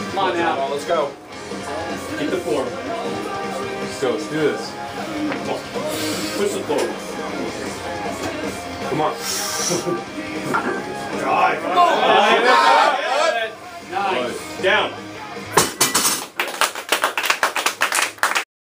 Come on now. Let's go. Keep the form. Let's go. Let's do this. Push the form. Come on. God.